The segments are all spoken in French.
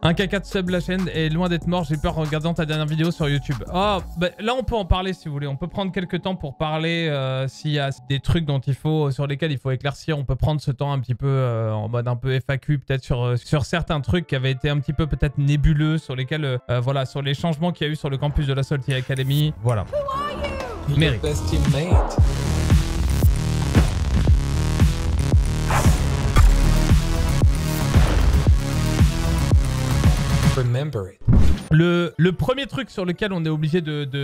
Un caca de sub, la chaîne est loin d'être mort. J'ai peur en regardant ta dernière vidéo sur YouTube. Oh, bah, là, on peut en parler si vous voulez. On peut prendre quelques temps pour parler s'il y a des trucs sur lesquels il faut éclaircir. On peut prendre ce temps un petit peu en mode un peu FAQ, peut-être sur certains trucs qui avaient été un petit peu peut-être nébuleux, sur lesquels, voilà, sur les changements qu'il y a eu sur le campus de la Salty Academy. Voilà. Mary. Le premier truc sur lequel on est obligé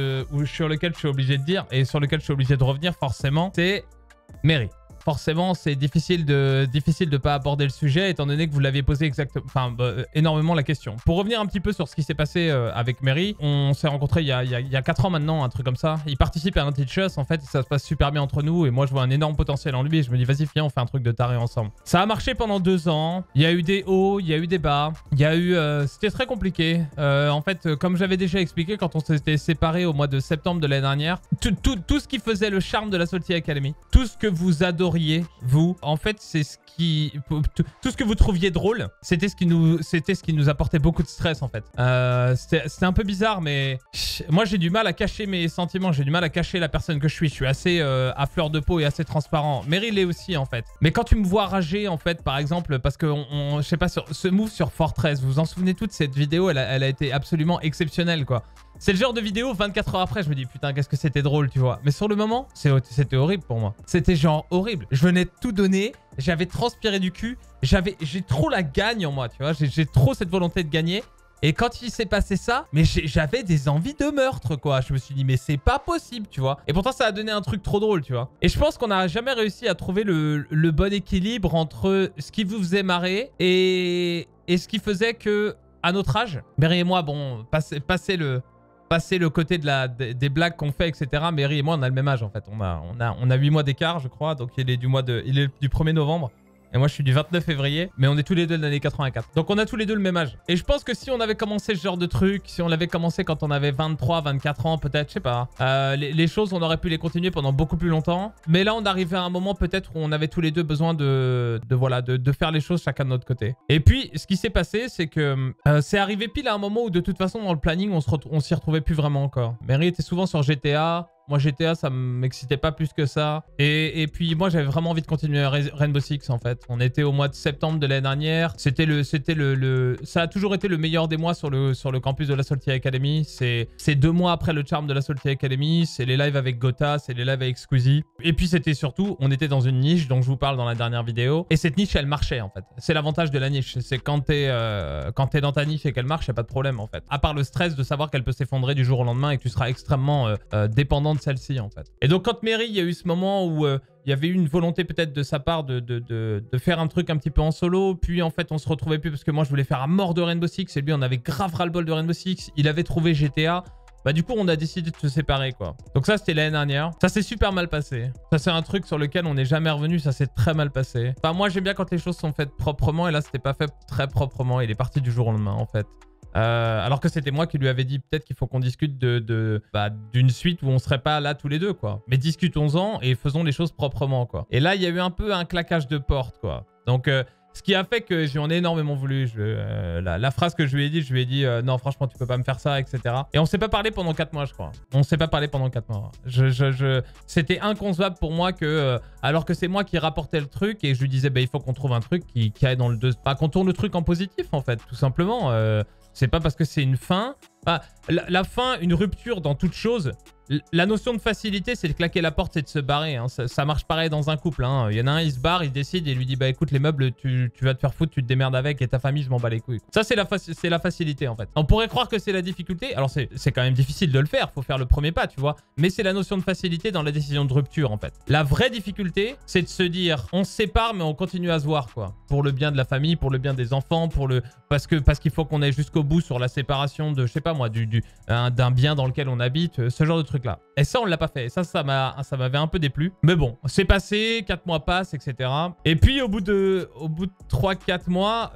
sur lequel je suis obligé de dire et sur lequel je suis obligé de revenir forcément, c'est Mary. Forcément, c'est difficile de pas aborder le sujet étant donné que vous l'aviez posé énormément la question. Pour revenir un petit peu sur ce qui s'est passé avec Mary, on s'est rencontrés il y a 4 ans maintenant, un truc comme ça. Il participe à un Teachers, en fait, ça se passe super bien entre nous et moi je vois un énorme potentiel en lui et je me dis vas-y viens on fait un truc de taré ensemble. Ça a marché pendant 2 ans, il y a eu des hauts, il y a eu des bas, il y a eu... c'était très compliqué. En fait, comme j'avais déjà expliqué quand on s'était séparés au mois de septembre de l'année dernière, tout ce qui faisait le charme de la Salty Academy, tout ce que vous adoriez, vous, en fait, c'est ce qui... Tout ce que vous trouviez drôle, c'était ce qui nous apportait beaucoup de stress, en fait. C'était un peu bizarre, mais... Moi, j'ai du mal à cacher mes sentiments, j'ai du mal à cacher la personne que je suis. Je suis assez à fleur de peau et assez transparent. Mary l'est aussi, en fait. Mais quand tu me vois rager, en fait, par exemple, parce que, je sais pas, sur ce move sur Fortress, vous vous en souvenez toute cette vidéo, elle a été absolument exceptionnelle, quoi. C'est le genre de vidéo, 24 heures après, je me dis putain, qu'est-ce que c'était drôle, tu vois. Mais sur le moment, c'était horrible pour moi. C'était genre horrible. Je venais de tout donner, j'avais transpiré du cul, j'ai trop la gagne en moi, tu vois. J'ai trop cette volonté de gagner. Et quand il s'est passé ça, mais j'avais des envies de meurtre, quoi. Je me suis dit, mais c'est pas possible, tu vois. Et pourtant, ça a donné un truc trop drôle, tu vois. Et je pense qu'on n'a jamais réussi à trouver le bon équilibre entre ce qui vous faisait marrer et ce qui faisait que, à notre âge, Mary et moi, bon, passer le côté des blagues qu'on fait, etc. Mary et moi, on a le même âge, en fait. On a 8 mois d'écart, je crois. Donc, il est du 1er novembre. Et moi, je suis du 29 février. Mais on est tous les deux de l'année 84. Donc, on a tous les deux le même âge. Et je pense que si on avait commencé ce genre de truc, si on l'avait commencé quand on avait 23, 24 ans, peut-être, je sais pas. Les choses, on aurait pu les continuer pendant beaucoup plus longtemps. Mais là, on arrivait à un moment, peut-être, où on avait tous les deux besoin de faire les choses chacun de notre côté. Et puis, ce qui s'est passé, c'est que c'est arrivé pile à un moment où, de toute façon, dans le planning, on s'y retrouvait plus vraiment encore. Mary était souvent sur GTA. Moi, GTA, ça m'excitait pas plus que ça. Et puis, moi, j'avais vraiment envie de continuer Rainbow Six, en fait. On était au mois de septembre de l'année dernière. Ça a toujours été le meilleur des mois sur le campus de la Salty Academy. C'est 2 mois après le charme de la Salty Academy. C'est les lives avec Gotha, c'est les lives avec Squeezie. Et puis, c'était surtout, on était dans une niche dont je vous parle dans la dernière vidéo. Et cette niche, elle marchait, en fait. C'est l'avantage de la niche. C'est quand t'es dans ta niche et qu'elle marche, y a pas de problème, en fait. À part le stress de savoir qu'elle peut s'effondrer du jour au lendemain et que tu seras extrêmement dépendant de celle-ci, en fait. Et donc quand Mary, il y a eu ce moment où il y avait eu une volonté peut-être de sa part de faire un truc un petit peu en solo, puis en fait on se retrouvait plus parce que moi je voulais faire à mort de Rainbow Six et lui on avait grave ras-le-bol de Rainbow Six, il avait trouvé GTA, bah du coup on a décidé de se séparer, quoi. Donc ça c'était l'année dernière, ça s'est super mal passé, ça c'est un truc sur lequel on n'est jamais revenu, ça s'est très mal passé. Enfin moi j'aime bien quand les choses sont faites proprement et là c'était pas fait très proprement, il est parti du jour au lendemain, en fait. Alors que c'était moi qui lui avais dit peut-être qu'il faut qu'on discute d'une suite où on serait pas là tous les deux, quoi. Mais discutons-en et faisons les choses proprement, quoi. Et là, il y a eu un peu un claquage de porte, quoi. Donc, ce qui a fait que j'en ai énormément voulu. La phrase que je lui ai dit, non, franchement, tu peux pas me faire ça, etc. Et on s'est pas parlé pendant 4 mois, je crois. On s'est pas parlé pendant 4 mois. C'était inconcevable pour moi que, alors que c'est moi qui rapportais le truc et je lui disais, bah, il faut qu'on trouve un truc qui aille dans le qu'on tourne le truc en positif, en fait, tout simplement. C'est pas parce que c'est une fin. Enfin, la fin, une rupture dans toute chose. La notion de facilité, c'est de claquer la porte et de se barrer. Hein. Ça marche pareil dans un couple. Hein. Il y en a un, il se barre, il décide et il lui dit bah écoute, les meubles, tu vas te faire foutre, tu te démerdes avec et ta famille, je m'en bats les couilles. Ça, c'est la facilité, en fait. On pourrait croire que c'est la difficulté. Alors, c'est quand même difficile de le faire. Faut faire le premier pas, tu vois. Mais c'est la notion de facilité dans la décision de rupture, en fait. La vraie difficulté, c'est de se dire on se sépare, mais on continue à se voir, quoi. Pour le bien de la famille, pour le bien des enfants, parce qu'il faut qu'on aille jusqu'au bout sur la séparation de, je sais pas moi, d'un bien dans lequel on habite. Ce genre de truc. truc-là. Et ça, on l'a pas fait. Et ça m'avait un peu déplu. Mais bon, c'est passé, 4 mois passent, etc. Et puis, au bout de 3-4 mois,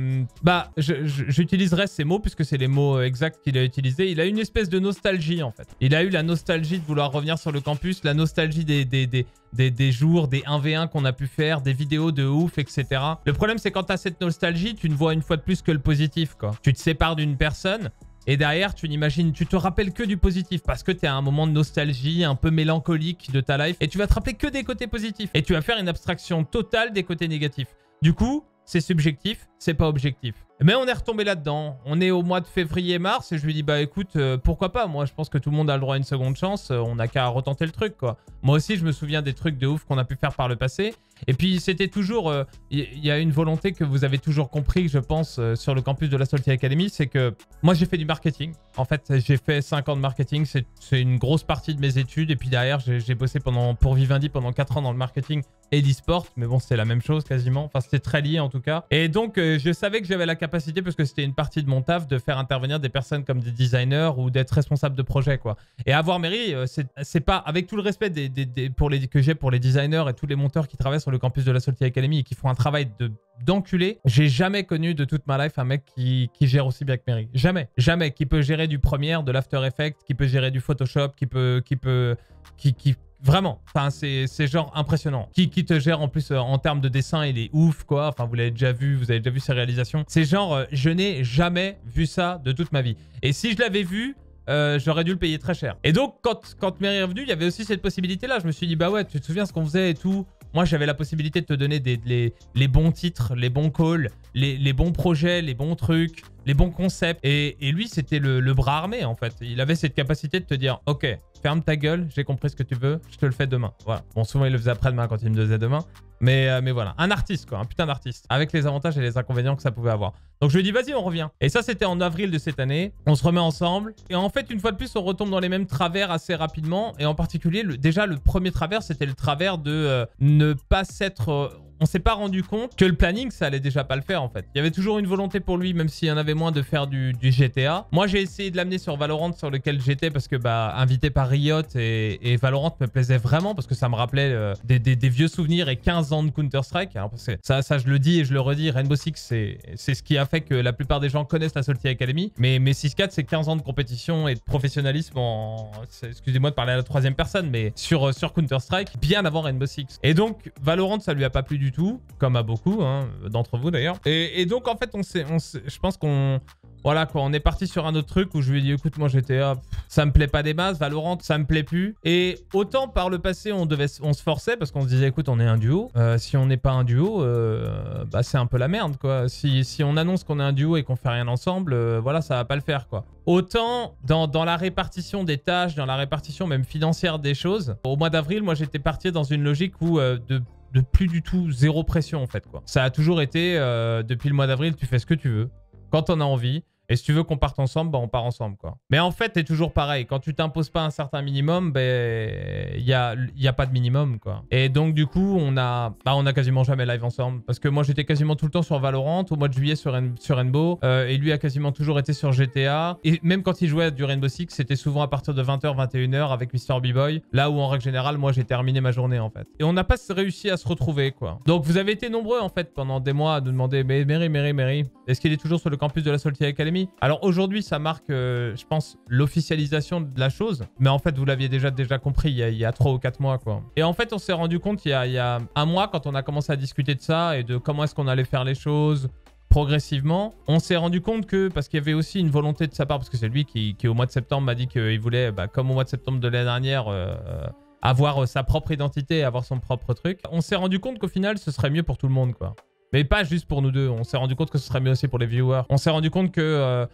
j'utiliserai ces mots, puisque c'est les mots exacts qu'il a utilisés. Il a une espèce de nostalgie, en fait. Il a eu la nostalgie de vouloir revenir sur le campus, la nostalgie des jours, des 1v1 qu'on a pu faire, des vidéos de ouf, etc. Le problème, c'est quand tu as cette nostalgie, tu ne vois une fois de plus que le positif, quoi. Tu te sépares d'une personne et derrière, tu te rappelles que du positif parce que tu es à un moment de nostalgie un peu mélancolique de ta life et tu vas te rappeler que des côtés positifs et tu vas faire une abstraction totale des côtés négatifs. Du coup, c'est subjectif, c'est pas objectif. Mais on est retombé là-dedans. On est au mois de février-mars et je lui dis, bah écoute, pourquoi pas? Moi, je pense que tout le monde a le droit à une seconde chance. On n'a qu'à retenter le truc, quoi. Moi aussi, je me souviens des trucs de ouf qu'on a pu faire par le passé. Et puis, c'était toujours... Il y a une volonté que vous avez toujours compris, je pense, sur le campus de la Salty Academy. C'est que moi, j'ai fait du marketing. En fait, j'ai fait 5 ans de marketing. C'est une grosse partie de mes études. Et puis derrière, j'ai bossé pour Vivendi pendant 4 ans dans le marketing et l'e-sport. Mais bon, c'est la même chose quasiment. Enfin, c'était très lié en tout cas. Et donc, je savais que j'avais la capacité, parce que c'était une partie de mon taf, de faire intervenir des personnes comme des designers ou d'être responsable de projet, quoi. Et avoir Merry, c'est pas, avec tout le respect que j'ai pour les designers et tous les monteurs qui travaillent sur le campus de la Salty Academy et qui font un travail d'enculé, j'ai jamais connu de toute ma life un mec qui gère aussi bien que Merry. Jamais. Jamais. Qui peut gérer du Premiere, de l'After Effects, qui peut gérer du Photoshop, vraiment, enfin, c'est genre impressionnant. Qui te gère en plus en termes de dessin, il est ouf, quoi. Enfin, vous l'avez déjà vu, vous avez déjà vu ses réalisations. C'est genre, je n'ai jamais vu ça de toute ma vie. Et si je l'avais vu, j'aurais dû le payer très cher. Et donc, quand Merry est revenu, il y avait aussi cette possibilité-là. Je me suis dit, bah ouais, tu te souviens ce qu'on faisait et tout. Moi, j'avais la possibilité de te donner les bons titres, les bons calls, les bons projets, les bons trucs, les bons concepts. Et lui, c'était le bras armé, en fait. Il avait cette capacité de te dire, ok, ferme ta gueule, j'ai compris ce que tu veux, je te le fais demain. Voilà. Bon, souvent, il le faisait après-demain quand il me disait demain. Mais voilà, un artiste, quoi, un putain d'artiste, avec les avantages et les inconvénients que ça pouvait avoir. Donc je lui ai dit, vas-y, on revient. Et ça, c'était en avril de cette année. On se remet ensemble. Et en fait, une fois de plus, on retombe dans les mêmes travers assez rapidement. Et en particulier, déjà, le premier travers, c'était le travers de ne pas s'être... on s'est pas rendu compte que le planning, ça allait déjà pas le faire, en fait. Il y avait toujours une volonté pour lui, même s'il y en avait moins, de faire du GTA. Moi, j'ai essayé de l'amener sur Valorant, sur lequel j'étais, parce que, invité par Riot et Valorant me plaisait vraiment, parce que ça me rappelait des vieux souvenirs et 15 ans de Counter-Strike. Parce que ça, je le dis et je le redis, Rainbow Six, c'est ce qui a fait que la plupart des gens connaissent la Salty Academy. Mais 6-4, c'est 15 ans de compétition et de professionnalisme excusez-moi de parler à la troisième personne, mais sur Counter-Strike, bien avant Rainbow Six. Et donc, Valorant, ça lui a pas plu du tout, comme à beaucoup d'entre vous d'ailleurs. Et donc, en fait, je pense qu'on... Voilà quoi, on est parti sur un autre truc où je lui ai dit, écoute, moi GTA, ça me plaît pas des masses, Valorant, ça me plaît plus. Et autant par le passé, on se forçait parce qu'on se disait, écoute, on est un duo. Si on n'est pas un duo, c'est un peu la merde quoi. Si on annonce qu'on est un duo et qu'on fait rien ensemble, voilà, ça va pas le faire quoi. Autant dans la répartition des tâches, dans la répartition même financière des choses, au mois d'avril, moi j'étais parti dans une logique où de plus du tout zéro pression en fait quoi. Ça a toujours été, depuis le mois d'avril, tu fais ce que tu veux, quand on a envie. Et si tu veux qu'on parte ensemble, on part ensemble, quoi. Mais en fait, c'est toujours pareil. Quand tu t'imposes pas un certain minimum, il y a pas de minimum, quoi. Et donc, du coup, on a quasiment jamais live ensemble. Parce que moi, j'étais quasiment tout le temps sur Valorant, au mois de juillet sur Rainbow. Et lui a quasiment toujours été sur GTA. Et même quand il jouait à du Rainbow Six, c'était souvent à partir de 20h, 21h avec Mr. B-Boy. Là où, en règle générale, moi, j'ai terminé ma journée, en fait. Et on n'a pas réussi à se retrouver, quoi. Donc, vous avez été nombreux, en fait, pendant des mois à nous demander, mais Merry, est-ce qu'il est toujours sur le campus de la Salty Academy? Alors aujourd'hui, ça marque, je pense, l'officialisation de la chose. Mais en fait, vous l'aviez déjà compris il y a 3 ou 4 mois, quoi. Et en fait, on s'est rendu compte il y a un mois, quand on a commencé à discuter de ça et de comment est-ce qu'on allait faire les choses progressivement, on s'est rendu compte que, parce qu'il y avait aussi une volonté de sa part, parce que c'est lui qui au mois de septembre m'a dit qu'il voulait, comme au mois de septembre de l'année dernière, avoir sa propre identité, avoir son propre truc. On s'est rendu compte qu'au final, ce serait mieux pour tout le monde, quoi. Mais pas juste pour nous deux. On s'est rendu compte que ce serait mieux aussi pour les viewers. On s'est rendu compte que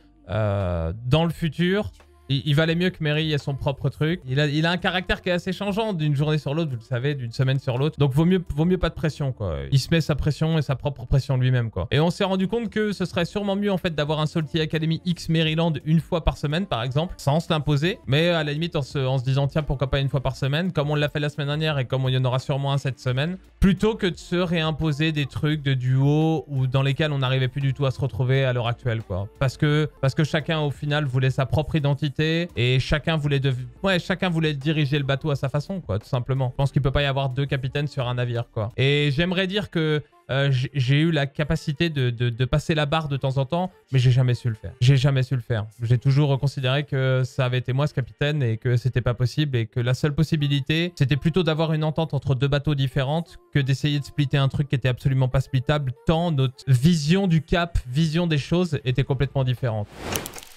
dans le futur, il valait mieux que Merry ait son propre truc. Il a un caractère qui est assez changeant d'une journée sur l'autre, vous le savez, d'une semaine sur l'autre. Donc vaut mieux pas de pression, quoi. Il se met sa pression et sa propre pression lui-même, quoi. Et on s'est rendu compte que ce serait sûrement mieux, en fait, d'avoir un Salty Academy X Maryland une fois par semaine, par exemple, sans se l'imposer. Mais à la limite, en se disant, tiens, pourquoi pas une fois par semaine, comme on l'a fait la semaine dernière et comme il y en aura sûrement un cette semaine, plutôt que de se réimposer des trucs de duo ou dans lesquels on n'arrivait plus du tout à se retrouver à l'heure actuelle, quoi. Parce que chacun, au final, voulait sa propre identité responsabilités et chacun voulait diriger le bateau à sa façon, quoi, tout simplement. Je pense qu'il peut pas y avoir 2 capitaines sur un navire, quoi. Et j'aimerais dire que j'ai eu la capacité de passer la barre de temps en temps, mais j'ai jamais su le faire. J'ai jamais su le faire. J'ai toujours considéré que ça avait été moi ce capitaine et que c'était pas possible et que la seule possibilité, c'était plutôt d'avoir une entente entre 2 bateaux différentes que d'essayer de splitter un truc qui était absolument pas splittable tant notre vision du cap, vision des choses était complètement différente.